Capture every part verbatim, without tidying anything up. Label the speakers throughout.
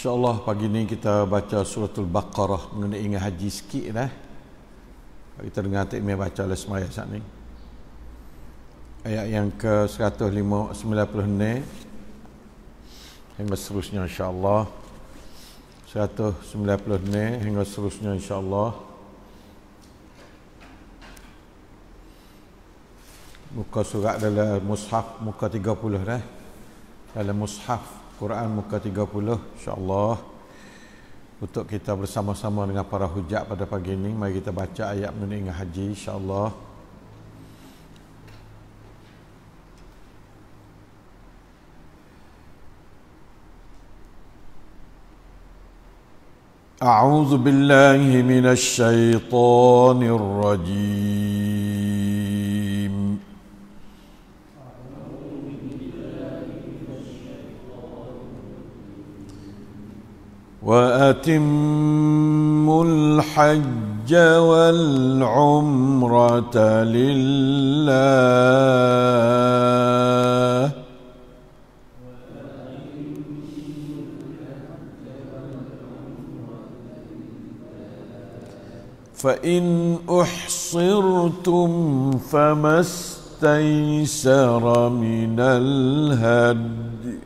Speaker 1: InsyaAllah pagi ni kita baca suratul Baqarah mengenai ingat haji sikit dah. Kita dengar Tok Mir baca oleh semaya saat ni. Ayat yang ke seratus sembilan puluh ni hingga seterusnya insyaAllah. seratus sembilan puluh ni hingga seterusnya insyaAllah. Muka surat dalam mushaf muka tiga puluh dah. Dalam mushaf Quran muka tiga puluh insyaAllah. Untuk kita bersama-sama dengan para hujat pada pagi ini, mari kita baca ayat mengenai haji insyaAllah. A'udzu billahi minasy syaithanir rajim. وأتموا الحج والعمرة لله فإن أحصرتم فما استيسر من الهدي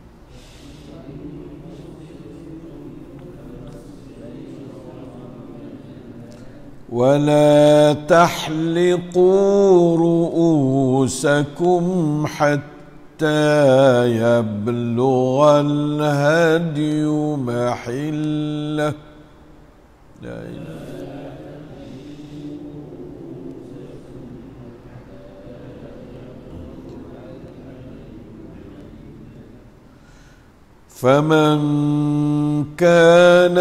Speaker 1: ولا تحلقوا رؤوسكم حتى يبلغ الهدي محله لا إله فمن كان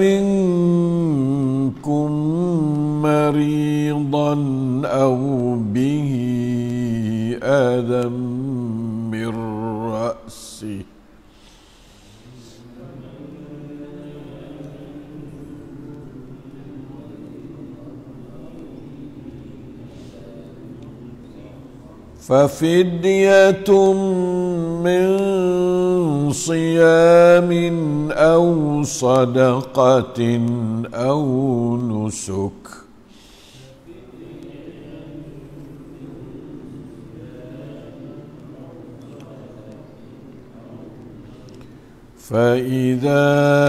Speaker 1: منكم مريضا أو به أذى من رأسه ففدية من صيام أو صدقة أو نسك فإذا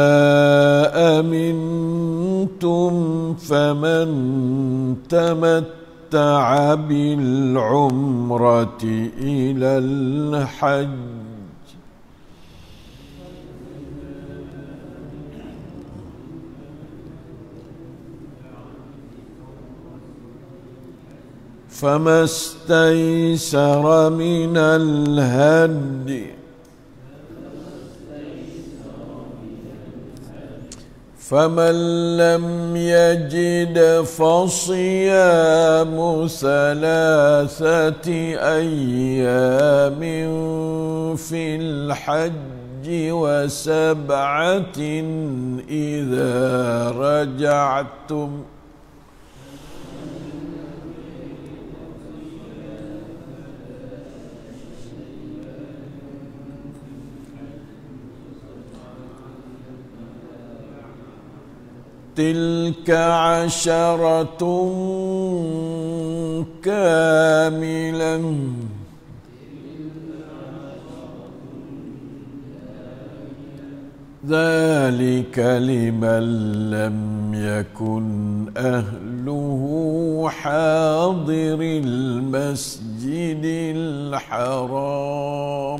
Speaker 1: أمنتم فمن تمتع بالعمرة إلى الحج فما استيسر من الهدي فمن لم يجد فصيام ثلاثة أيام في الحج وسبعة إذا رجعتم تلك عشرة كاملة ذلك لمن لم يكن أهله حاضر المسجد الحرام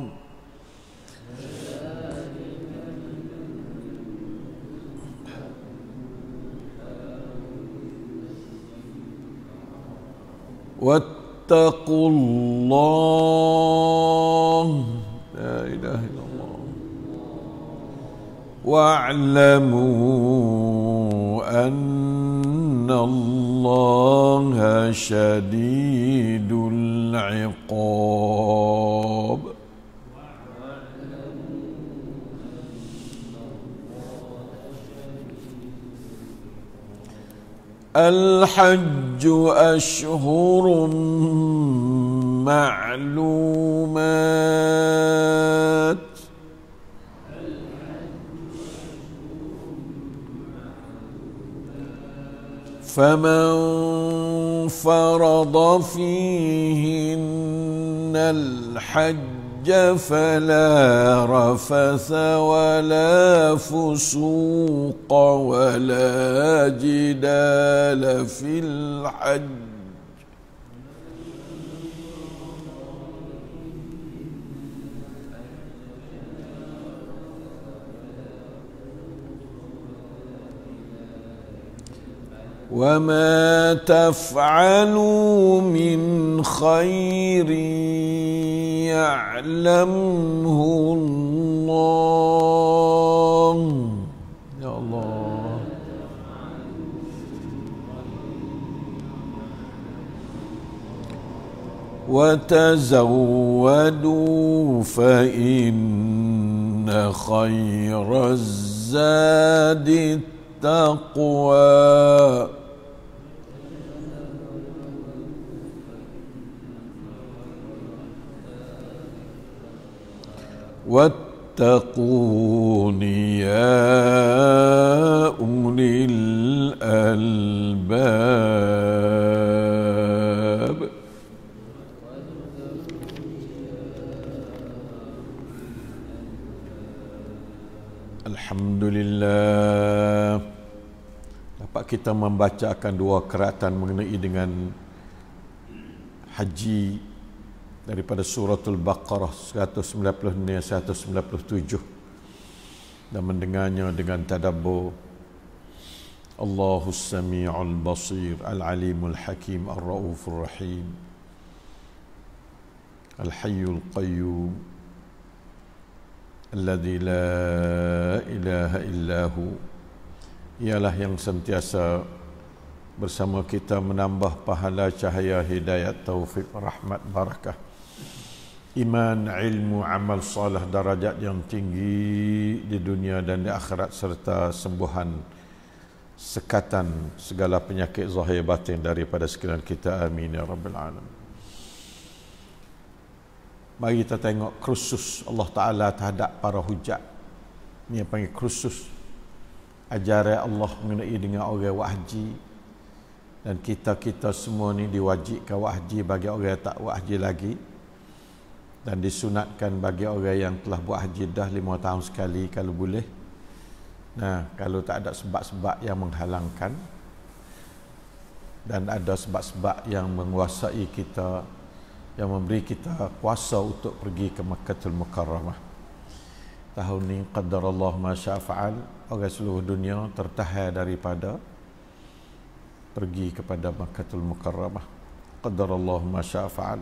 Speaker 1: واتقوا الله لا إله إلا الله واعلموا أن الله شديد العقاب الحج أشهر معلومات فمن فرض فيهن الحج فلا رفث ولا فسوق ولا جدال في الحج وما تفعلوا من خير يعلمه الله. يا الله. وتزودوا فإن خير الزاد التقوى واتقون يا أولي الألباب. Alhamdulillah, dapat kita membacakan dua keratan mengenai dengan haji daripada suratul Baqarah seratus sembilan puluh enam seratus sembilan puluh tujuh dan mendengarnya dengan tadabbur. Allahus Sami'ul Basir, Al-Alimul Hakim, Ar-Raufur Rahim, Al-Hayyul Qayyum, Alladzi la ilaha illahu, ialah yang sentiasa bersama kita menambah pahala, cahaya, hidayat, taufik, rahmat, barakah, iman, ilmu, amal soleh, darajat yang tinggi di dunia dan di akhirat, serta sembuhan, sekatan segala penyakit zahir batin daripada sekalian kita. Amin ya rabbal alamin. Mari kita tengok kursus Allah Ta'ala terhadap para hujat. Ini yang panggil kursus ajaran Allah mengenai dengan orang buat haji. Dan kita-kita semua ni diwajibkan buat haji bagi orang yang tak buat haji lagi. Dan disunatkan bagi orang yang telah buat haji dah lima tahun sekali kalau boleh. Nah, kalau tak ada sebab-sebab yang menghalangkan dan ada sebab-sebab yang menguasai kita, yang memberi kita kuasa untuk pergi ke Makkahul Mukarramah. Tahun ni qadarallah ma syaa fa'al, orang seluruh dunia tertahan daripada pergi kepada Makkahul Mukarramah. Qadarallah ma syaa fa'al.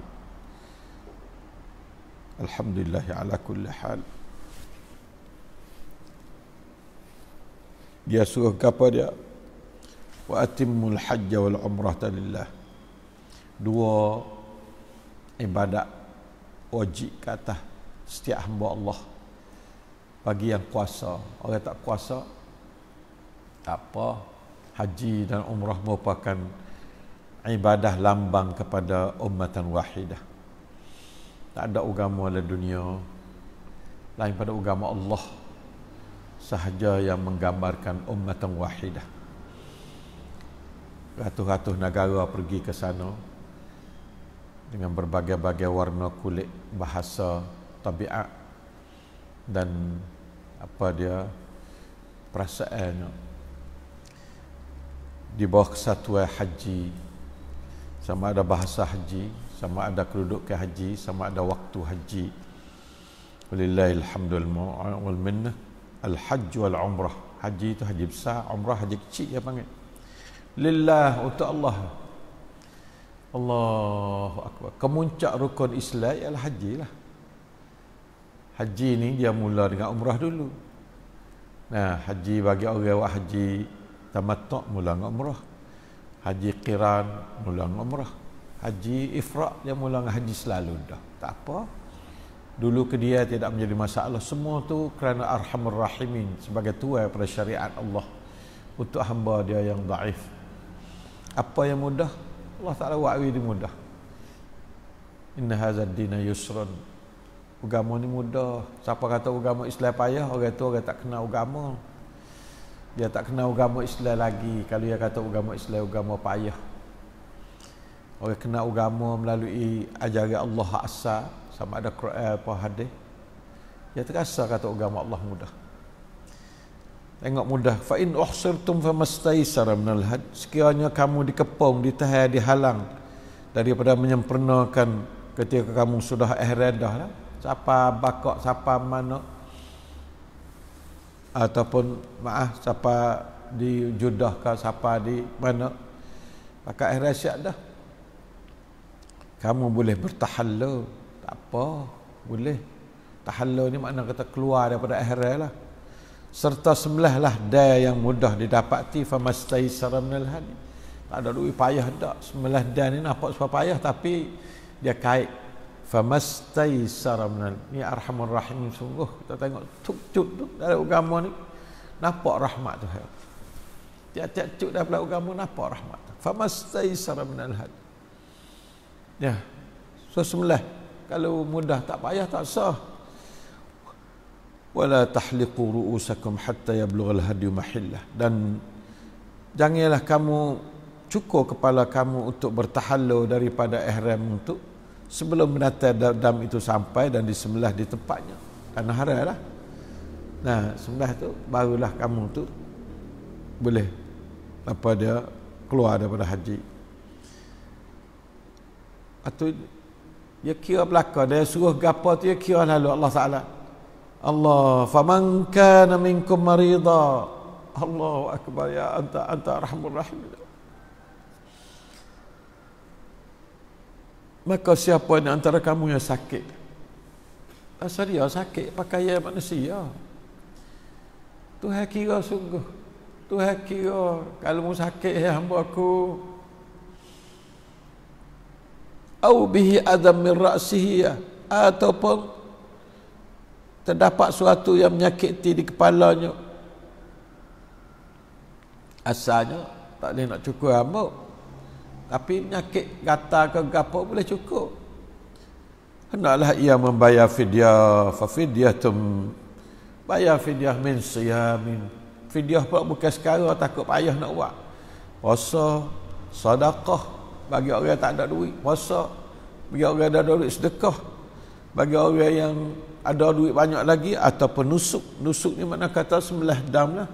Speaker 1: Alhamdulillah ala kulli hal. Dia suruh apa dia? Wa atimmul hajja wal umrata lillah. Dua ibadat wajib ke atas setiap hamba Allah bagi yang kuasa. Orang tak kuasa tak apa. Haji dan umrah merupakan ibadah lambang kepada ummatan wahidah. Tak ada agama dalam dunia lain pada agama Allah sahaja yang menggambarkan ummatan wahidah. Ratus-ratus negara pergi ke sana dengan berbagai-bagai warna kulit, bahasa, tabiat dan apa dia perasaannya di bawah kesatuan haji. Sama ada bahasa haji, sama ada kedudukan haji, sama ada waktu haji. Walillahil hamdu wal minnah. Al-hajj wal umrah. Haji itu haji besar, umrah haji kecil dia panggil. Lillah, untuk Allah. Allahu akbar. Kemuncak rukun Islam ialah haji lah. Haji ni dia mula dengan umrah dulu. Nah, haji bagi orang buat haji tamattu' mula dengan umrah. Haji qiran mula dengan umrah. Haji ifrad dia mula dengan haji selalu dah. Tak apa. Dulu ke dia tidak menjadi masalah. Semua tu kerana Arhamur Rahimin, sebagai tuai pada syariat Allah untuk hamba dia yang daif. Apa yang mudah Allah Ta'ala wa'wi dia mudah. Inna hazad dina yusrun. Agama ni mudah. Siapa kata agama Islam payah, orang tu orang tak kenal agama. Dia tak kenal agama Islam lagi. Kalau dia kata agama Islam agama payah. Orang kenal agama melalui ajaran Allah asal, sama ada Quran apa hadis, dia terasa kata agama Allah mudah. Tengok mudah. Fa in uhsirtum famastaysara minal had. Sekiranya kamu dikepung, ditahan, dihalang daripada menyempurnakan ketika kamu sudah ihram dah lah. Siapa bakok, siapa mana, ataupun maaf siapa di judah ke, siapa di mana, maka ihram siap dah. Kamu boleh bertahallul, tak apa, boleh. Tahallul ni makna kata keluar daripada ihram lah. Serta sembelah dah yang mudah didapati, famastaysara minal hadi. Tak ada duit payah dak. Sembelah dah ni nampak sebab payah, tapi dia kait famastaysara minal. Ni Arhamur Rahim sungguh. Kita tengok cuk-cuk tu dalam agama ni nampak rahmat tu. Tiap-tiap cuk dalam agama nampak rahmat. Famastaysara minal hadi. Ya. So sembelah. Kalau mudah tak payah tak sah. Wala tahliqu ru'usakum hatta yablughal hadyu mahillah. Dan janganlah kamu cukur kepala kamu untuk bertahallul daripada ihram itu sebelum binatang dam itu sampai dan disembelih di tempatnya. Karena haram lah. Nah, sembelih tu barulah kamu tu boleh apa dia keluar daripada haji. Atau dia kira belaka, dia suruh gapo tu dia kira lalu Allah Taala. Allah, faman kana minkum marida. Allahu akbar, ya anta anta arhamur rahim. Maka siapa di antara kamu yang sakit, asal dia sakit pakaian manusia, Tuhan kira sungguh, Tuhan kira kalau mu sakit ya hamba aku, au bihi adam min ra'sihi, ataupun terdapat suatu yang menyakiti di kepalanya, asalnya tak boleh nak cukur rambut, tapi penyakit gatal ke gapo boleh cukur. Hendaklah ia membayar fidyah, fa fidyatum, bayar fidyah min siyamin. Fidyah pula bukan sekarang takut payah nak buat. Puasa, sedekah bagi orang yang tak ada duit, puasa bagi orang yang ada duit, sedekah bagi orang yang ada duit banyak lagi, ataupun nusuk. Nusuk ni mana kata sembelah dam lah.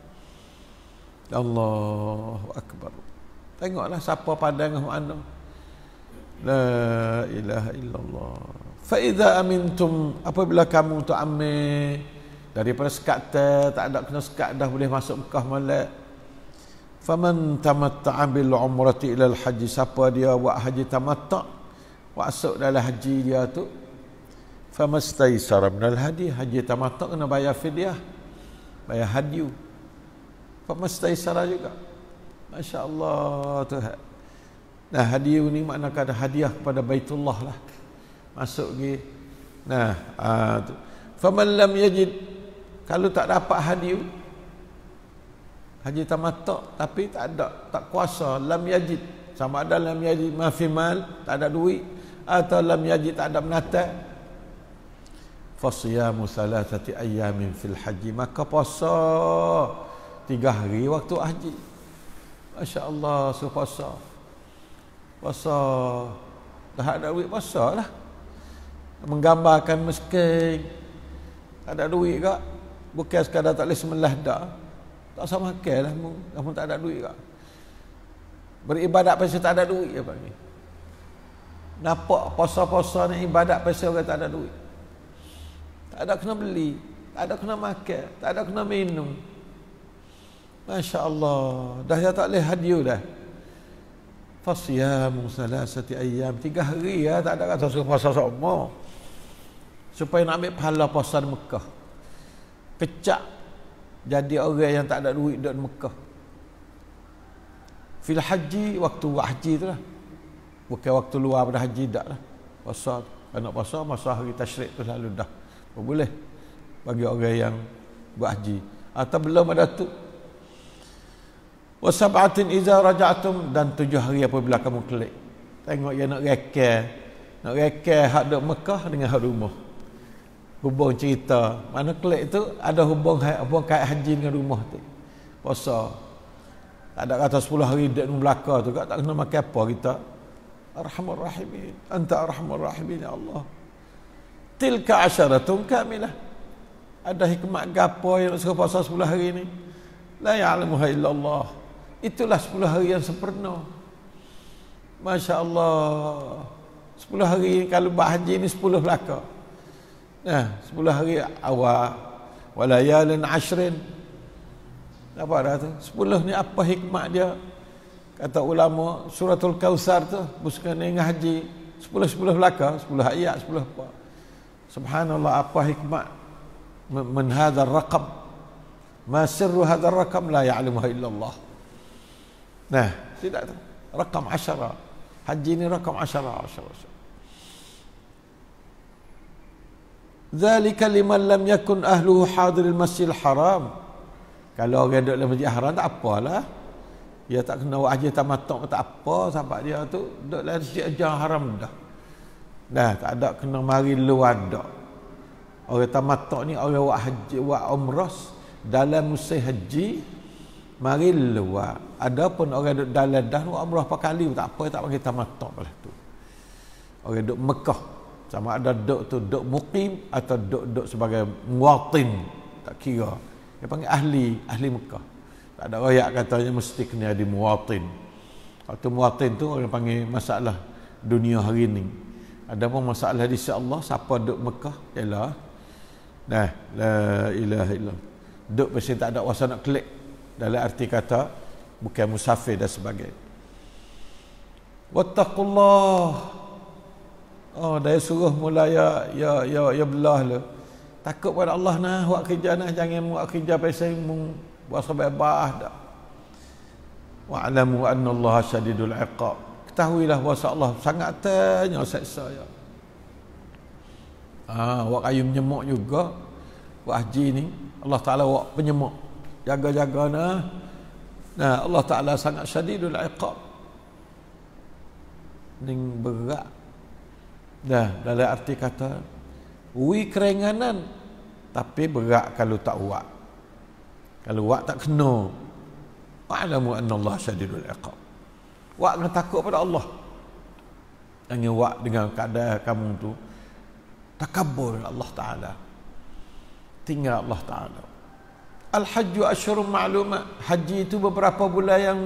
Speaker 1: Allahu akbar. Tengoklah siapa pandang mana. La ilaha illallah. Fa idza amintum, apabila kamu tu amin daripada sekat ter, tak ada kena sekat dah boleh masuk Mekah molek. Faman tamatta'a bil umrati ila al haji, siapa dia buat haji tamattu', masuk dalam haji dia tu, famastaysara minal hadi, haji tamattu' kena bayar fidyah, bayar hadyu. Famastaysara juga. Masya-Allah Tuhan. Nah, hadyu ni makna kata hadiah kepada Baitullah lah. Masuk pergi. Nah, ah tu. Faman lam yajid, kalau tak dapat hadyu, haji tamattu' tapi tak ada, tak kuasa, lam yajid, sama ada lam yajid ma fi mal, tak ada duit, atau lam yajid tak ada binatang, fasiyamu thalathati ayyamin fil haji, maka puasa tiga hari waktu haji. Masya Allah, suruh puasa. Puasa dah ada duit, puasa lah. Menggambarkan miskin, tak ada duit kak, bukan sekadar tak boleh semelah dah, tak sama makan lah, kamu tak ada duit kak. Beribadat pasal tak ada duit apa ni? Nampak puasa-puasa ni ibadat pasal orang tak ada duit. Tak ada kena beli, tak ada kena makan, tak ada kena minum. Masya Allah, dah ya tak boleh hadyu dah. Fasiyamu salasati ayyam, tiga hari ya, tak ada kata suruh puasa semua. Supaya nak ambil pahala puasa di Mekah. Kecak jadi orang yang tak ada duit di Mekah. Fil haji, waktu buat haji tu lah. Bukan waktu luar pada haji tak lah. Puasa, nak puasa masa hari tasyrik tu lalu dah. Boleh bagi orang yang buat haji. Atau belum ada tu. Wa sab'atin idza raja'tum, dan tujuh hari apabila kamu kelik. Tengok dia nak reka, nak reka hak duk Mekah dengan hak rumah. Hubung cerita, mana kelik tu ada hubung hubung kait haji dengan rumah tu. puasa. Tak ada kata sepuluh hari dek nu belaka tu, tak kena makan apa kita. Arhamur Rahimin, anta Arhamur Rahimin ya Allah. Tilka asyaratun kamilah. Ada hikmat gapo yang suruh puasa sepuluh hari ni? La ya'lamuha illallah. Itulah sepuluh hari yang sempurna. Masya Allah. Sepuluh hari kalau buat haji ni sepuluh belaka. Nah, sepuluh hari awal. Walayalin ashrin. Apa dah tu? Sepuluh ni apa hikmat dia? Kata ulama, suratul Kautsar tu bukan dengan haji. Sepuluh-sepuluh belaka, sepuluh ayat, sepuluh apa. Subhanallah, apa hikmat min hadzal raqam. Ma sirru hadzal raqam la ya'lamuha illallah. Nah, tidak tu. Rakam asyara. Haji ni rakam asyara, asyara, asyara. Dzalika liman lam yakun ahluhu hadiril masjidil haram. Kalau orang duduk dalam masjid haram tak apalah. Dia tak kena buat haji tamattu tak apa sebab dia tu duduk dalam masjid haram dah. Dah tak ada kena mari luar dak. Orang tamattu ni orang buat haji, buat umrah dalam musim haji mari luar. Adapun orang duduk dalam dah buat umrah apa kali tak apa, tak panggil tamattu belah tu. Orang duduk Mekah sama ada duduk tu duduk muqim atau duduk-duduk sebagai muwatin, tak kira. Dia panggil ahli, ahli Mekah. Tak ada royak katanya mesti kena di muwatin. Waktu muwatin tu orang panggil masalah dunia hari ni. Ada pun masalah di sisi Allah, siapa duduk Mekah ialah nah, la ilaha illallah. Duduk mesti tak ada kuasa nak klik. Dalam arti kata bukan musafir dan sebagainya. Wattaqullah. Oh, dia suruh mula ya ya ya ya belah lah. Takut pada Allah nah, buat kerja nah, jangan buat kerja pasal mung buat sebab dah. Wa'lamu anna Allah syadidul iqab. Ketahuilah bahawa Allah sangat tanya seksa ya. Ah, buat kayu menyemuk juga. Buat haji ni Allah Taala buat penyemuk. Jaga-jaga nah. Nah, Allah Taala sangat syadidul iqab. Ning berat. Dah, dalam arti kata wi keringanan tapi berat kalau tak buat. Kalau buat tak kena. Wa'lamu anna Allah syadidul iqab. Buat dengan takut pada Allah. Jangan buat dengan keadaan kamu tu takabur Allah Taala. Tinggal Allah Taala. Al-hajju asyhurun ma'lumat. Haji itu beberapa bulan yang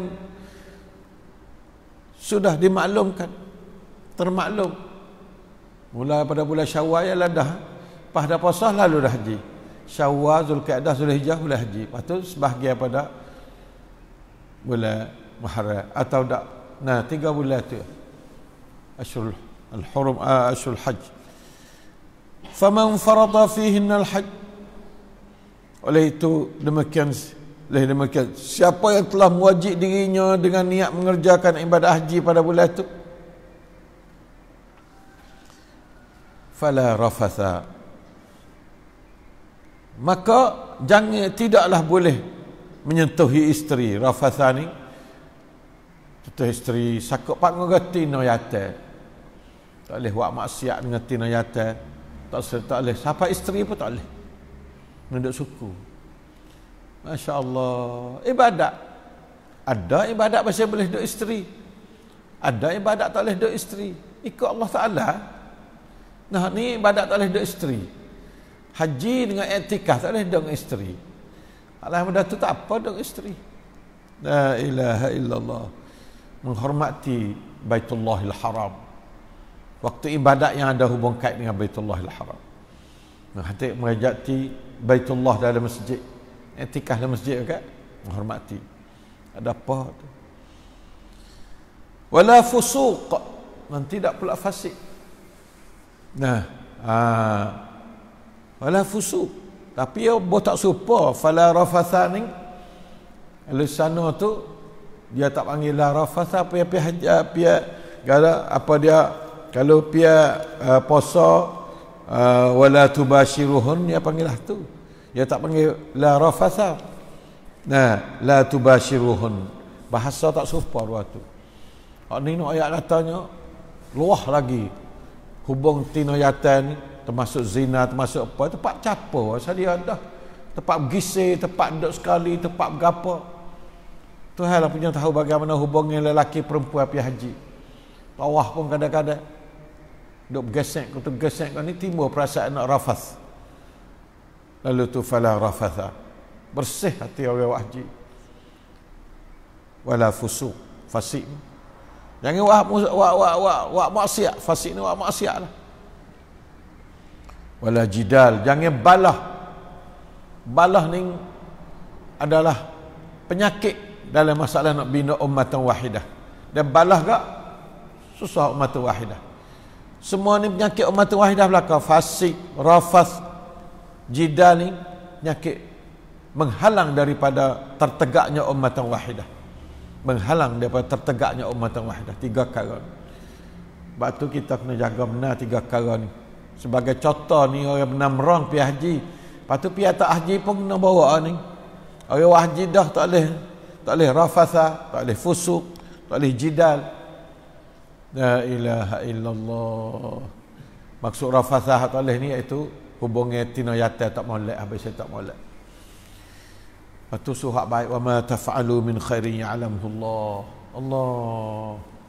Speaker 1: sudah dimaklumkan, termaklum. Mula pada bulan Syawal ialah dah pada puasa lalu dah haji. Syawal, Zulkaidah, Zulhijjah bulan haji. Lepas tu sebahagian pada bulan Muharram atau tak. Nah, tiga bulan tu Asyhurul al-hurum, asyhurul hajj. Faman farada fihinna al-hajj. Oleh itu demikian oleh demikian siapa yang telah mewajib dirinya dengan niat mengerjakan ibadah haji pada bulan itu, fala rafatha, maka jangan tidaklah boleh menyentuhi isteri. Rafatha ni itu isteri sakut pak ngerti no yata, tak boleh buat maksiat dengan tina yata, tak tak boleh siapa isteri pun tak boleh nunduk suku. Masya Allah. Ibadat ada ibadat masih boleh duduk isteri, ada ibadat tak boleh duduk isteri ikut Allah Ta'ala. Nah, ni ibadat tak boleh duduk isteri. Haji dengan i'tikaf tak boleh duduk isteri. Alhamdulillah tu tak apa duduk isteri. La ilaha illallah. Menghormati Baitullahil Haram. Waktu ibadat yang ada hubung kait dengan Baitullahil Haram. Menghati merajati Baitullah dalam masjid. I'tikaf dalam masjid kan? Menghormati. Ada apa tu? Wala fusuq. Dan tidak pula fasik. Nah, ah, wala fusuq. Tapi dia buat tak serupa. Fala rafatha ni. Kalau sana tu dia tak panggil la rafatha, pia pia pia gala apa dia kalau pia uh, puasa uh, wala tubashiruhun, dia panggil lah tu. Dia tak panggil la rafatha. Nah, la tubashiruhun. Bahasa tak serupa dua tu. Hak ni nak ayat katanya luah lagi. Hubung tino yatan ni termasuk zina, termasuk apa, itu pak capo asal dia dah tempat bergisir, tempat duduk sekali, tempat berapa. Tuhan lah punya tahu bagaimana hubungan lelaki perempuan pergi haji. Tawah pun kadang-kadang duk bergesek, kutu gesek kan ni timbul perasaan nak rafath. Lalu tu fala rafatha. Bersih hati orang haji. Wala fusuq, fasik. Jangan wak wak wak wak wak maksiat, fasik ni wak maksiat lah. Wala jidal, jangan balah. Balah ni adalah penyakit dalam masalah nak bina ummatan wahidah. Dan balah gak susah ummatan wahidah. Semua ni penyakit ummatan wahidah belaka. Fasik, rafath, jidal ni penyakit menghalang daripada tertegaknya ummatan wahidah. Menghalang daripada tertegaknya ummatan wahidah. Tiga perkara. Sebab tu kita kena jaga benar tiga perkara ni. Sebagai contoh ni orang benar merang pergi haji. Lepas tu pergi tak haji pun kena bawa ni. Orang haji dah tak boleh tak boleh rafatha, tak boleh fusuk, tak boleh jidal. La ilaha illallah. Maksud rafathah tak boleh ni iaitu hubungan tina yata tak molek, habis tak molek. Patu suhak baik, wa ma taf'alu min khairin ya'lamuhu Allah. Allah.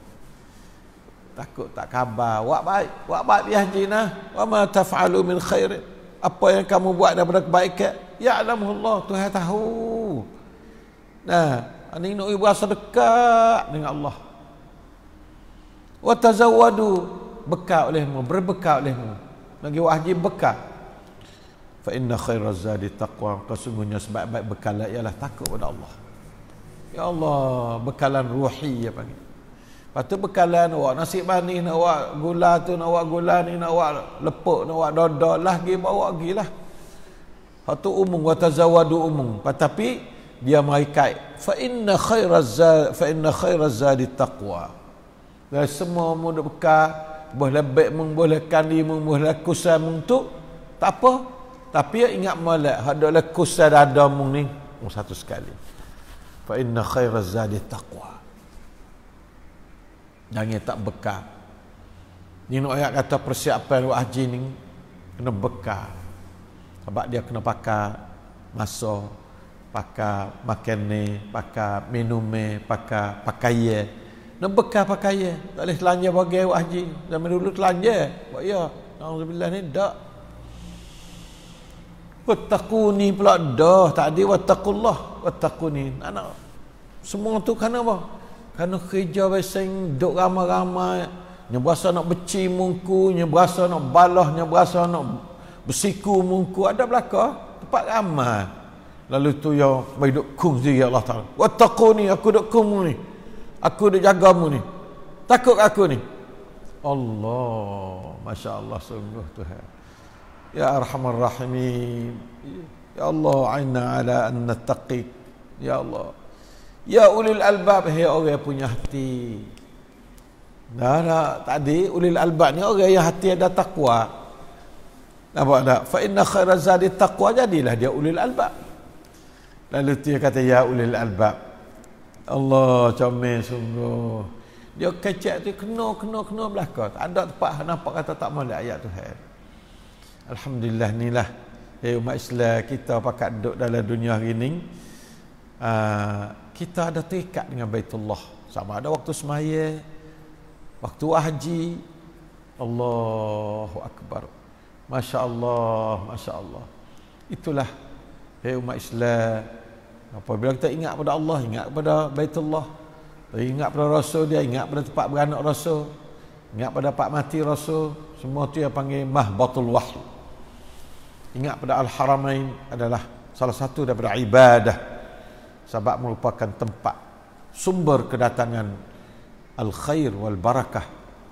Speaker 1: Takut tak khabar. Wak baik, wak baik bi haji nah. Wa ma taf'alu min khairin. Apa yang kamu buat daripada kebaikan, ya'lamuhu Allah, Tuhan tahu. Nah, ini nak berasa dekat dengan Allah. Wa tazawwadu, bekal olehmu, berbekal olehmu. Bagi wahji bekal. Fa inna khairaz zadi taqwa, kesungguhnya sebaik-baik bekalan ialah takut pada Allah. Ya Allah, bekalan ruhi ya panggil. Lepas tu bekalan awak nasi manis, nak awak gula tu, nak awak gula ni, nak awak lepuk, nak awak dodol lah, pergi bawa pergi lah. Lepas tu umum, wa tazawwadu umum. Tetapi dia meraikai. Fa inna khairaz zadi, fa inna khairaz zadi taqwa. Dan semua mu duk bekal, boleh lebek mung, boleh kandi mung, boleh kusai mung tu, tak apa. Tapi ingat molek, hak dak kusai dada mung ni, mung satu sekali. Fa inna khairaz zadi taqwa. Jangan tak bekal. Ni nak ayat kata persiapan haji ni kena bekal. Sebab dia kena pakai masa, pakai makan ni, pakai minum ni, pakai pakaian. Nak bekal pakaian. Tak boleh telanjang bagi haji. Zaman dulu telanjang. Buat ya. Alhamdulillah ni tak. Wattaquni pula dah. Tak ada wattaqullah. Wattaquni. Anak. Semua tu kerana apa? Kerana kerja besing duk ramai-ramai. Nya berasa nak beci mungku, nya berasa nak balah, nya berasa nak bersiku mungku. Ada belaka tempat ramai. Lalu tu yang bagi duk kung sendiri Allah Taala. Wattaquni, aku duk kung ni. Aku duk jagamu ni. Takut aku ni. Allah, masya-Allah sungguh Tuhan. Ya Arhamar Rahimin. Ya Allah, aina ala an nattaqi. Ya Allah. Ya ulil albab, hai orang punya hati. Dah dah tadi ulil albab ni orang yang hati ada takwa. Nampak tak? Fa inna khairaz zadi taqwa, jadilah dia ulil albab. Lalu dia kata ya ulil albab. Allah comel sungguh. Dia kecek tu kena kena kena belaka. Tak ada tempat nampak kata tak molek ayat Tuhan. Alhamdulillah inilah eh umat Islam kita pakat duduk dalam dunia hari ni. Uh, kita ada terikat dengan Baitullah. Sama ada waktu semaya, waktu haji. Allahu Akbar. Masya Allah, Masya Allah. Itulah eh umat Islam. Apabila kita ingat pada Allah, ingat pada Baitullah, ingat pada Rasul dia, ingat pada tempat beranak Rasul, ingat pada tempat mati Rasul, semua tu yang panggil mahbatul wahyi. Ingat pada Al-Haramain adalah salah satu daripada ibadah, sebab merupakan tempat sumber kedatangan al-khair wal barakah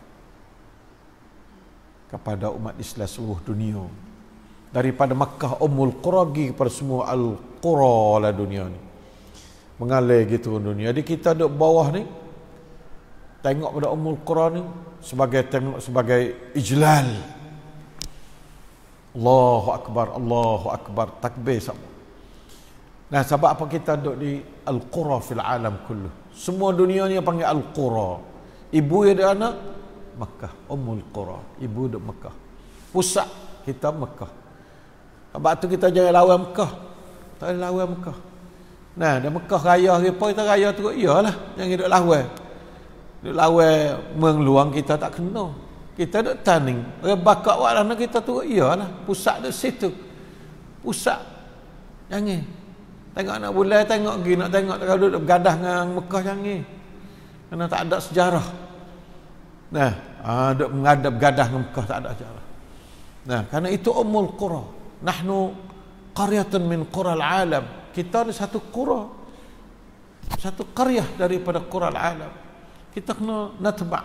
Speaker 1: kepada umat Islam seluruh dunia. Daripada Makkah Ummul Qura kepada semua al-qura la dunia ni. Mengalir gitu dunia. Jadi kita duduk bawah ni tengok pada Ummul Qura ni sebagai tengok sebagai ijlal. Allahu Akbar, Allahu Akbar, takbir sama. Nah, sebab apa kita duduk di al-qura fil alam kullu. Semua dunia ni panggil al-qura. Ibu yang ada anak Makkah, Ummul Qura. Ibu duduk Makkah. Pusat kita Makkah. Sebab tu kita jangan lawan Mekah. tak boleh lawan Mekah. Nah, dan Mekah raya hari apa kita raya teruk iyalah, jangan duk lawan. Duk lawan mengeluang kita tak kena. Kita duk taning. Orang bakak wak lah kita teruk iyalah, pusat duk situ. Pusat. Jangan. Tengok anak bulan, tengok pergi nak tengok kalau duduk bergadah dengan Mekah jangan. Kerana tak ada sejarah. Nah, ah, duduk mengadap gadah dengan Mekah tak ada sejarah. Nah, kerana itu ummul qura. Nahnu qaryatun min qural alam. Kita ni satu qura. Satu qaryah daripada qural alam. Kita kena natba'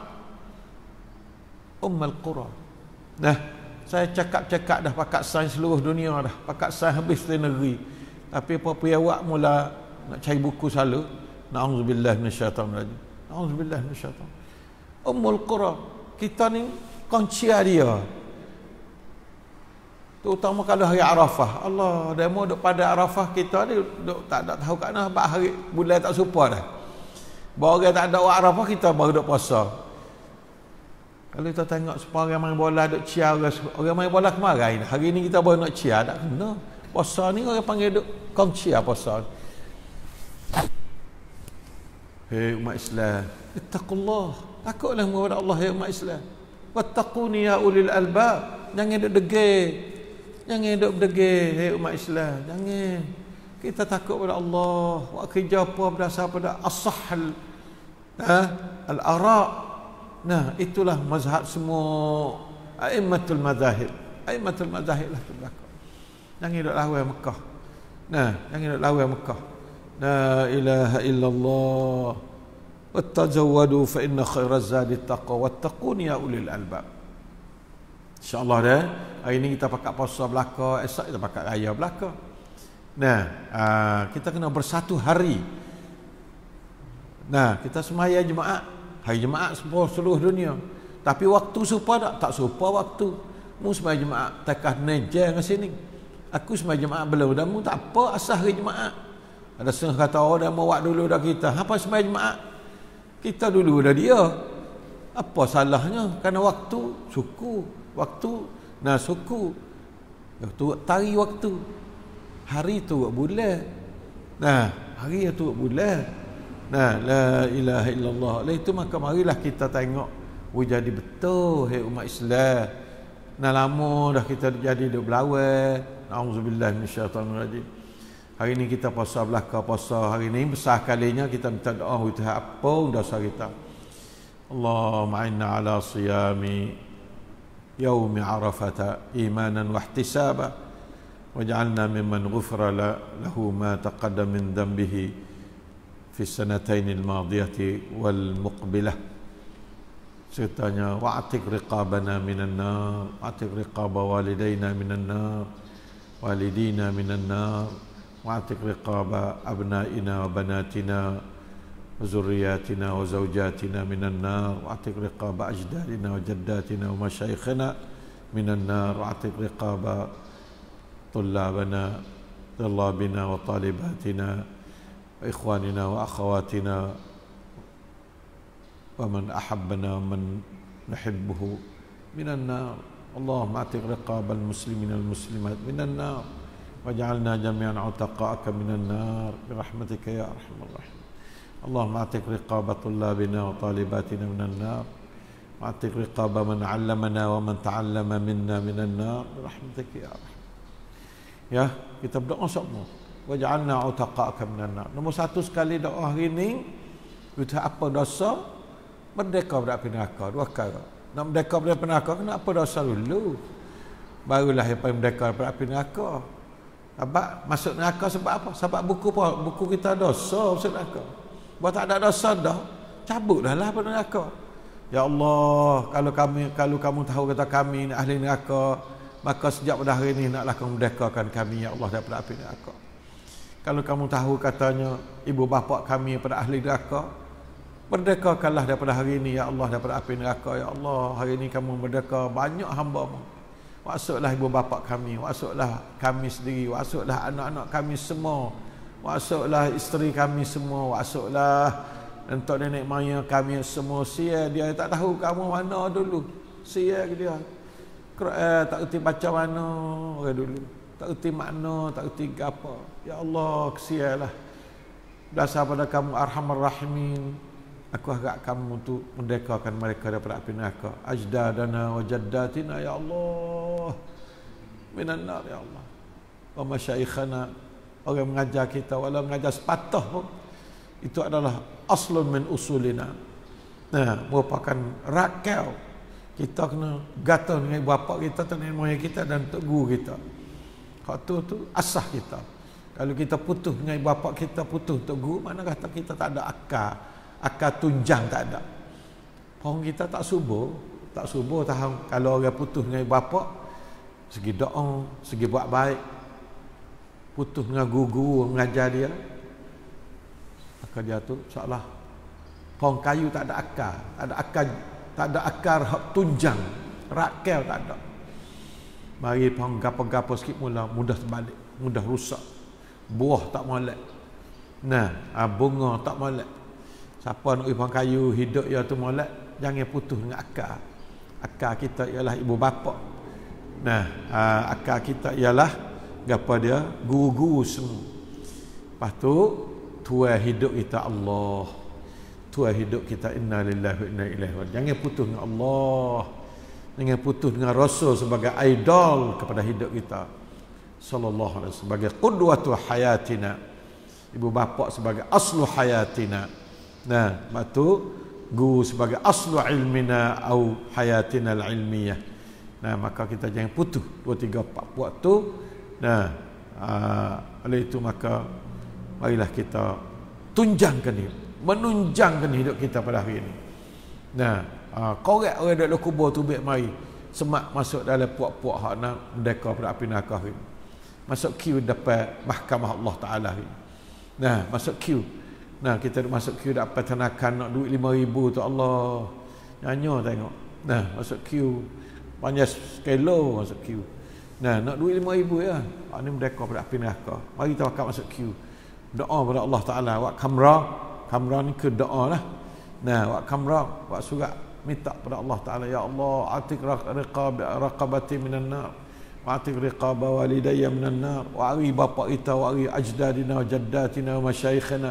Speaker 1: ummul qura. Nah, saya cakap-cakap dah pakat sains seluruh dunia dah. Pakat sains habis di negeri. Tapi apa-apa awak mula nak cari buku selalu. Na'udzubillah minasyaitanir rajim. Na'udzubillah minasyaitan. Ummul qura. Kita ni kuncia dia. Terutama kalau hari Arafah. Allah, demo duk pada Arafah kita ni duk tak ada tahu kat mana sebab hari bulan tak serupa dah. Bahawa orang tak ada waktu Arafah kita baru duk puasa. Kalau kita tengok sepuluh orang main bola duk ciar orang, orang main bola kemarin. Hari ni kita baru nak ciar tak kena. Puasa ni orang panggil duk kong ciar puasa. Hei umat Islam, ittaqullah. Takutlah kepada Allah ya umat Islam. Wattaquni ya ulil albab. Jangan duk degil. Jangan duk berdegil hei umat Islam. Jangan. Kita takut pada Allah. Buat kerja apa berdasar pada as-sahal. Ha? Al-ara'. Nah, itulah mazhab semua a'immatul mazahib. A'immatul mazahib lah tu belakang. Jangan duk lawan Mekah. Nah, jangan duk lawan Mekah. La ilaha illallah. Wattazawwadu fa inna khairaz zadi taqwa wattaquni ya ulil albab. InsyaAllah dah. Hari ni kita pakat puasa belaka, esok kita pakat raya belaka. Nah, aa, kita kena bersatu hari. Nah, kita semaya jemaah, hari jemaah seluruh dunia. Tapi waktu serupa tak? Tak serupa waktu. Mu semaya jemaah takah neja ke sini. Aku semaya jemaah belum dah mu tak apa asal hari jemaah. Ada setengah kata oh dah mau wak dulu dah kita. Apa semaya jemaah? Kita dulu dah dia. Apa salahnya? Karena waktu suku, waktu nah suku. Waktu tari waktu. Hari tu bulan. Nah, hari tu bulan. Nah, la ilaha illallah. Oleh itu maka marilah kita tengok oh jadi betul hai umat Islam. Nah lama dah kita jadi duk berlawan. Auzubillah minasyaitanir rajim. Hari ni kita puasa belaka puasa hari ni besar kalinya kita minta doa untuk apa dosa kita. Allahumma inna ala siyami yaumi arafata imanan wa ihtisaba waj'alna mimman ghufira lahu ma taqaddama min dhanbihi fi sanatayn al-madiyati wal muqbilah. Sertanya wa'atik riqabana minan nar, wa'atik riqaba walidayna minan nar, walidina minan nar, wa'atik riqaba abnaina wa banatina wa zurriyatina wa zawjatina minan nar, wa'atik riqaba ajdadina wa jaddatina wa masyayikhina minan nar, wa'atik riqaba tullabana tullabina wa talibatina wa ikhwanina wa akhawatina ومن أحبنا ومن نحبه من النار. اللهم اعتق رقاب المسلمين والمسلمات من النار واجعلنا جميعا عتقاءك من النار برحمتك يا أرحم الراحمين. اللهم اعتق رقاب طلابنا وطالباتنا من النار واعتق رقاب من علمنا ومن تعلم منا من النار برحمتك يا أرحم. Ya, kita berdoa semua. Waj'alna utaqa'aka minan nar. Nombor satu sekali doa hari ini, kita apa dosa? Merdeka dari api neraka. Dua kali. Nak merdeka dari api neraka, kena apa dosa dulu? Barulah yang paling merdeka dari api neraka. Sebab masuk neraka sebab apa? Sebab buku apa? Buku kita dosa masuk neraka. Buat tak ada dosa dah, cabutlah lah pada neraka. Ya Allah, kalau kami kalau kamu tahu kata kami ni ahli neraka, maka sejak pada hari ini naklah kamu merdekakan kami ya Allah daripada api neraka. Kalau kamu tahu katanya ibu bapa kami pada ahli neraka, merdekakanlah daripada hari ini ya Allah daripada api neraka ya Allah. Hari ini kamu merdeka banyak hamba-Mu. Masuklah ibu bapa kami, masuklah kami sendiri, masuklah anak-anak kami semua, masuklah isteri kami semua, masuklah untuk nenek moyang kami semua. Sia dia tak tahu kamu mana dulu. Sia dia. Quran tak erti baca mana orang dulu. tak erti makna, tak erti apa. Ya Allah, kesialah. Dasar pada kamu Arhamar Rahimin. Aku harap kamu untuk merdekakan mereka daripada api neraka. Ajdadana wa jaddatina ya Allah. Minan nar ya Allah. Wa masyaikhana, orang mengajar kita walau mengajar sepatah pun itu adalah aslun min usulina. Nah, merupakan rakau. Kita kena gatal dengan bapa kita, nenek moyang kita dan tok guru kita. Hak tu tu asah kita. Kalau kita putus dengan bapa kita, putus tok guru, mana kata kita tak ada akar. Akar tunjang tak ada. Orang kita tak subuh, tak subuh tahu kalau orang putus dengan bapa, segi doa, segi buat baik, putus dengan guru-guru mengajar dia, maka dia tu seolah pohon kayu tak ada akar, tak ada akar, tak ada akar tunjang, rakel tak ada. Mari pohon gapo-gapo sikit mula mudah terbalik, mudah rusak. Buah tak molek. Nah, bunga tak molek. Siapa nak pohon kayu hidup ia tu molek, jangan putus dengan akar. Akar kita ialah ibu bapa. Nah, akar kita ialah gapo dia? Guru-guru semua. Lepas tu tuai hidup kita Allah. Tuai hidup kita inna lillahi wa inna ilaihi raji'un. Jangan putus dengan Allah. Jangan putus dengan Rasul sebagai idol kepada hidup kita. Sallallahu alaihi wasallam sebagai qudwatu hayatina. Ibu bapa sebagai aslu hayatina. Nah, batu guru sebagai aslu ilmina au hayatina al-ilmiyah. Nah, maka kita jangan putus dua tiga empat buat tu. Nah, aa, oleh itu maka marilah kita tunjangkan ini, menunjangkan hidup kita pada hari ini. Nah, aa, korek orang dalam kubur tu baik mari semak masuk dalam puak-puak hak nak merdeka pada api neraka ini. Masuk queue dapat mahkamah Allah Taala ini. Nah, masuk queue. Nah, kita masuk queue dapat tanakan nak duit lima ribu tu Allah. Nyanyo tengok. Nah, masuk queue panjang sekilo masuk queue. Nah, nak duit lima ribu ya. Ah, ni merdeka pada api neraka. Mari tawakal masuk queue. Doa pada Allah Taala. Wak kamra, kamra ni ke doa lah. Nah, wak kamra, wak surat minta pada Allah Taala, ya Allah, atik riqab raqabati minan nar. Wa atik riqab walidayya minan nar. Wa ari bapa kita, wa ari ajdadina wa jaddatina wa masyayikhina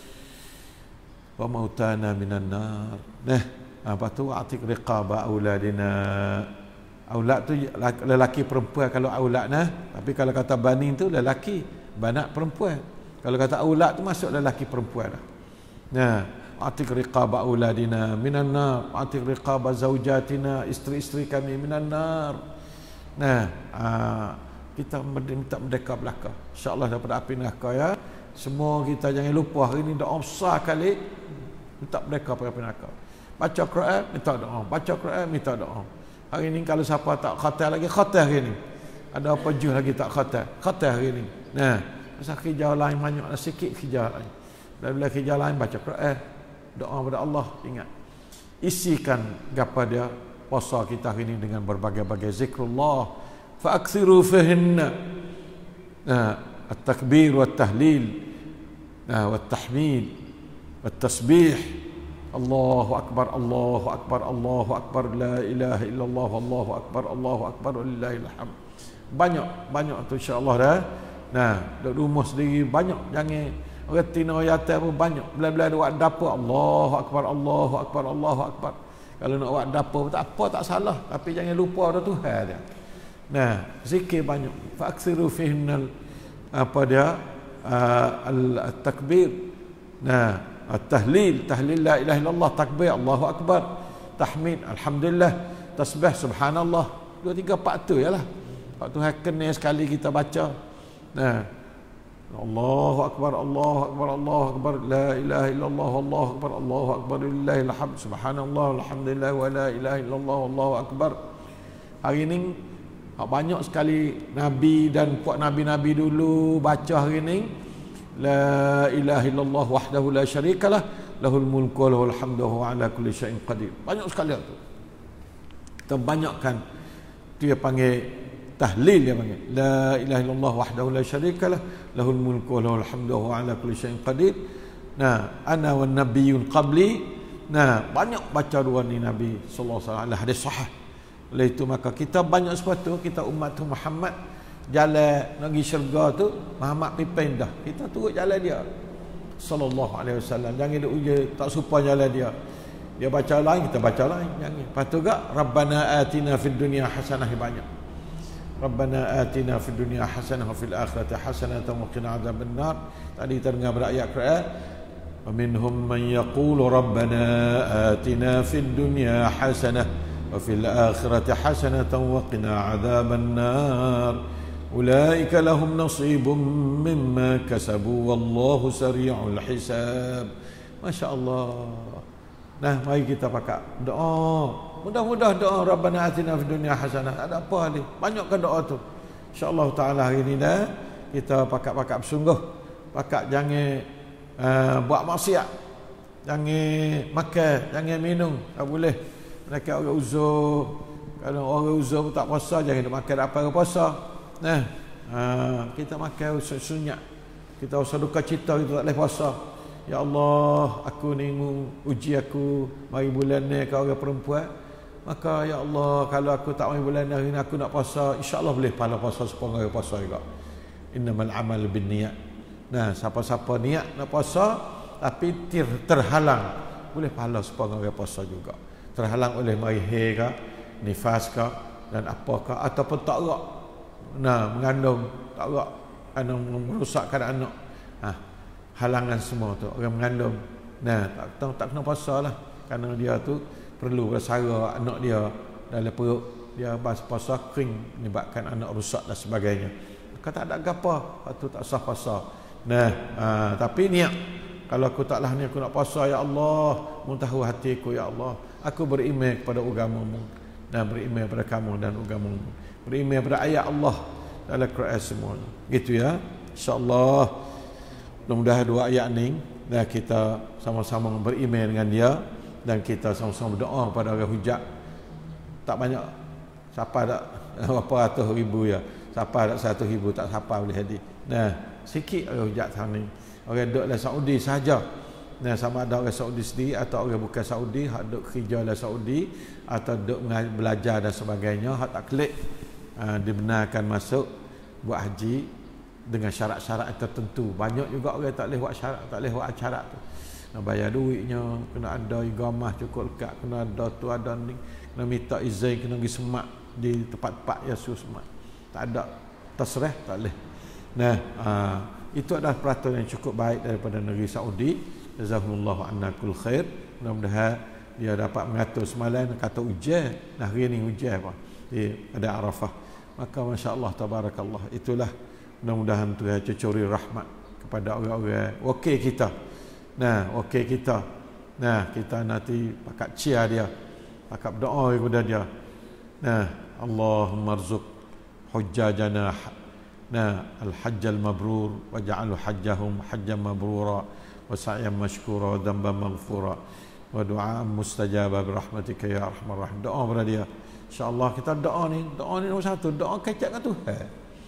Speaker 1: wa mautana minan nar. Nah, apa tu atik riqab auladina. Aulad tu lelaki perempuan kalau aulad nah, tapi kalau kata banin tu lelaki, banat perempuan. Kalau kata aulad tu masuk lelaki perempuan dah. Nah, atik riqab auladina minan nar, atik riqab zaujatina, isteri-isteri kami minan nar. Nah, aa, kita minta merdeka belaka. Insya-Allah daripada api neraka ya. Semua kita jangan lupa hari ini doa besar kali minta merdeka daripada api neraka. Baca Quran minta doa, baca Quran minta doa. Hari ini kalau siapa tak khatam lagi, khatam hari ini. Ada apa juz lagi tak khatam, khatam hari ini. Nah, masa kerja lain banyak sikit kerja lain. Dan bila kerja lain baca Quran, doa kepada Allah, ingat. Isikan gapo dia puasa kita hari ini dengan berbagai-bagai zikrullah. Fa aktsiru fihinna. Nah, at-takbir wa at-tahlil. Nah, wa at-tahmid, wa at-tasbih. Allahu akbar, Allahu akbar, Allahu akbar, la ilaha illallah, Allahu akbar, Allahu akbar, walillahil hamd. Banyak, banyak tu insya-Allah dah. Nah, duk rumah sendiri banyak, jangan retina yata pun banyak. Bila-bila buat dapur, Allahu akbar, Allahu akbar, Allahu akbar. Kalau nak buat dapur tak apa, tak salah, tapi jangan lupa ada Tuhan dia. Nah, zikir banyak. Fa aksiru fihinnal apa dia? Uh, al-takbir. Nah, at-tahlil, tahlil la ilaha illallah, takbir Allahu akbar, tahmid alhamdulillah, tasbih subhanallah. Dua tiga empat tu yalah. Waktu kena sekali kita baca. Nah, Allahu akbar, Allahu akbar, Allahu akbar, la ilaha illallah, Allahu akbar, Allahu akbar, lillahil hamd, subhanallah, alhamdulillah, wa la ilaha illallah, Allahu akbar. Hari ni banyak sekali nabi dan puak nabi-nabi dulu baca hari ni. La ilaha illallah wahdahu la syarikalah, lahul mulku wa lahul hamdu wa huwa ala kulli syai'in qadir. Banyak sekali tu. Kita banyakkan tu dia panggil tahlil, dia panggil la ilaha illallah wahdahu la syarikalah, lahul mulku wa lahul hamdu wa huwa ala kulli syai'in qadir. Nah, ana wan nabiyyun qabli. Nah, banyak baca dua ni Nabi sallallahu alaihi wasallam hadis sahih. Oleh itu maka kita banyak sesuatu, kita umat Muhammad jalan nak pergi syurga tu Muhammad pimpin dah. Kita turut jalan dia. Sallallahu alaihi wasallam. Jangan duk uja tak serupa jalan dia. Dia baca lain, kita baca lain. Jangan. Lepas tu gak Rabbana atina fid dunya hasanah banyak. Rabbana atina fid dunya hasanah wa fil akhirati hasanah wa qina adzabannar. Tadi kita dengar ayat Quran. Wa minhum man yaqulu Rabbana atina fid dunya hasanah wa fil akhirati hasanah wa qina adzabannar. Ulaika lahum nasibun mimma kasabu wallahu sari'ul hisab. Masya-Allah. Nah, mari kita pakai doa. Mudah-mudah doa Rabbana atina fid dunya hasanah. Ada apa ni? Banyakkan doa tu. Insya-Allah taala hari ni dah kita pakai-pakai bersungguh. Pakai jangan uh, buat maksiat. Jangan makan, jangan minum. Tak boleh. Mereka orang uzur. Kalau orang uzur tak puasa jangan nak makan apa orang puasa. Nah, uh, kita makan sunyak. Kita usah duka cita kita tak boleh puasa. Ya Allah, aku ni uji aku mari bulan ni kau orang perempuan. Maka ya Allah, kalau aku tak mari bulan ni aku nak puasa, insya-Allah boleh pahala puasa sepuluh hari puasa juga. Innamal amal binniyat. Nah, siapa-siapa niat nak puasa tapi ter terhalang, boleh pahala sepuluh hari puasa juga. Terhalang oleh mari haid ke, nifas ke dan apakah ataupun tak erak. Nah, mengandung tak erak, anak merosakkan anak. Ha, halangan semua tu orang mengandung. Nah, tak tak, tak kena puasa lah kerana dia tu perlu bersara anak dia dalam perut dia, bas puasa kering menyebabkan anak rosak dan sebagainya. Kata tak ada apa, tu tak sah puasa. Nah, aa, tapi niat kalau aku taklah ni aku nak puasa ya Allah, mu tahu hatiku ya Allah, aku beriman kepada agamamu dan beriman kepada kamu dan agamamu, beriman kepada ayat Allah dalam Quran semua. Gitu ya. Insya-Allah mudah-mudahan dua ayat ni dan kita sama-sama beriman dengan dia dan kita sama-sama berdoa kepada orang hujat. Tak banyak siapa tak berapa ratus ribu ya, siapa tak satu ribu tak siapa boleh hadir. Nah, sikit orang hujat sana ni. Orang duduk dalam Saudi sahaja. Nah, sama ada orang Saudi sendiri atau orang bukan Saudi, hak duduk kerja dalam Saudi atau duduk belajar dan sebagainya, hak tak klik uh, dibenarkan masuk buat haji dengan syarat-syarat tertentu. Banyak juga orang tak boleh buat syarat, tak boleh buat syarat tu. Nak bayar duitnya, kena ada igamah cukup lekat, kena ada tu ada ni, kena minta izin, kena pergi semak di tempat-tempat yang suruh semak. Tak ada terserah, tak boleh. Nah, aa, itu adalah peraturan yang cukup baik daripada negeri Saudi. Jazakumullahu anna kull khair. Mudah-mudahan dia dapat mengatur semalam kata hujan. Nah, hari ni hujan apa? Di ada Arafah. Maka masya-Allah tabarakallah. Itulah mudah-mudahan Tuhan curi rahmat kepada orang-orang wakil kita. Nah, wakil kita. Nah, kita nanti pakat cia dia, pakat berdoa kepada dia. Nah, Allahumma rzuq hujjajana nah al-hajj al-mabrur waj'al hajjahum hajjan mabrura wa sa'yan mashkura wa dhanban maghfura wa du'aan mustajaba bi rahmatika ya arhamar rahim. Doa kepada dia. Insya-Allah kita doa ni, doa ni nombor satu, doa kecak dengan Tuhan.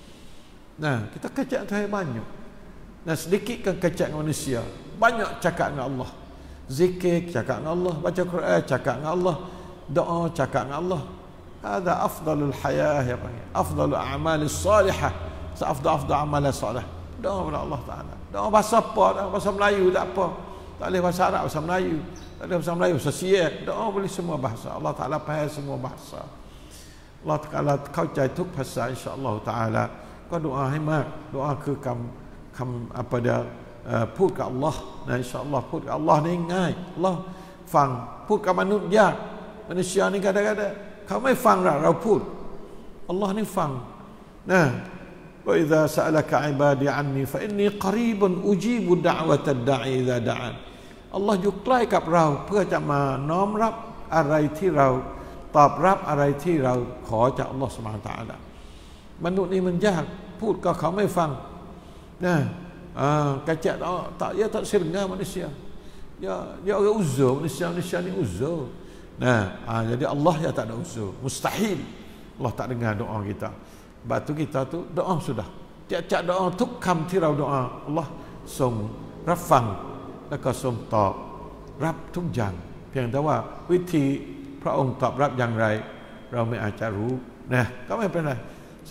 Speaker 1: Nah, kita kecak Tuhan banyak. Nah, sedikit kan kecak dengan manusia. Banyak cakap dengan Allah. Zikir cakap dengan Allah, baca Quran cakap dengan Allah, doa cakap dengan Allah. Hada afdalul hayah ya panggil. Afdalul a'malis salihah. Seafdal-afdal amalan soleh. Doa kepada Allah Taala. Doa bahasa apa? Doa bahasa Melayu tak apa. Tak boleh bahasa Arab, bahasa Melayu. Tak boleh bahasa Melayu, bahasa Siak. Doa boleh semua bahasa. Allah Taala faham semua bahasa. Allah Taala kau cai tuk bahasa insya-Allah Taala. Kau doa hemat, doa ke kam kam apa dia uh, put ke Allah. Nah insya-Allah put ke Allah ni ngai. Allah fang put ke manusia. Manusia ni kadang-kadang kau mai fang ra put. Allah ni fang. Nah, wa idza sa'alaka 'ibadi 'anni fa inni qaribun ujibu da'watad da'i idza da'an. Allah อยู่ใกล้กับเราเพื่อจะมาน้อมรับอะไรที่เราตอบรับอะไรที่เราขอจากอัลเลาะห์ซุบฮานะฮูวะตะอาลามนุษย์นี่มันยากพูดก็เขาไม่ฟังนะอ่ากระจะtak ya tak serengah manusia. Ya dia orang uzur, manusia manusia ni uzur. Nah, ah, jadi Allah ya tak ada uzur. Mustahil Allah tak dengar doa kita. Sebab tu kita tu doa sudah. Tiap-tiap doa ทุกคำที่เรา doa Allah ทรงรับฟังแล้วก็ทรงตอบรับทุกอย่างเพียงแต่ว่าวิธีพระองค์ตอบรับอย่างไรเราไม่อาจจะรู้นะก็ไม่เป็นไร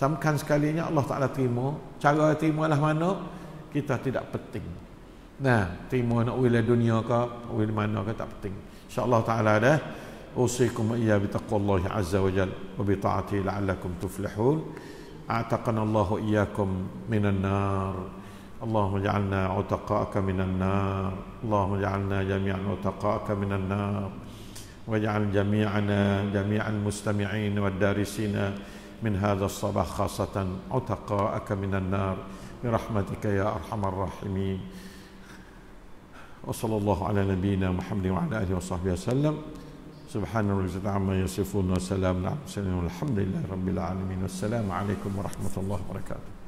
Speaker 1: Sangkan sekalinya Allah Ta'ala terima. Cara terima lah mana, kita tidak penting. Nah, terima nak wilayah dunia ke, wilayah mana ke, tak penting. InsyaAllah Ta'ala dah. Usikum iya bitaqwallahi azza wa jal wa bita'ati la'allakum tuflihun. A'taqana Allahu iyyakum minan nar. Allahumma ja'alna utaqa'aka minan nar. Allahumma ja'alna jami'an utaqa'aka minan nar. Waj'al jami'ana jami'an mustami'in wa darisina min hadha as-sabah khasatan utaqa'aka minan nar. Birahmatika ya arhamar rahimin. وصلى الله على نبينا محمد وعلى آله وصحبه وسلم سبحان ربك عما يصفون وسلام على المرسلين والحمد لله رب العالمين والسلام عليكم ورحمة الله وبركاته.